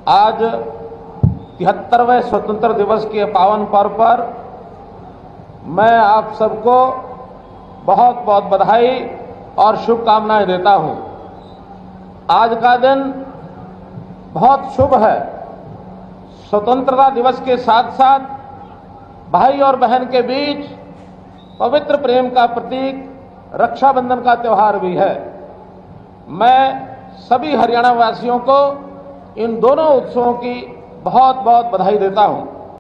आज 73वें स्वतंत्र दिवस के पावन पर्व पर मैं आप सबको बहुत बहुत बधाई और शुभकामनाएं देता हूं। आज का दिन बहुत शुभ है। स्वतंत्रता दिवस के साथ साथ भाई और बहन के बीच पवित्र प्रेम का प्रतीक रक्षाबंधन का त्यौहार भी है। मैं सभी हरियाणा वासियों को इन दोनों उत्सवों की बहुत बहुत बधाई देता हूं।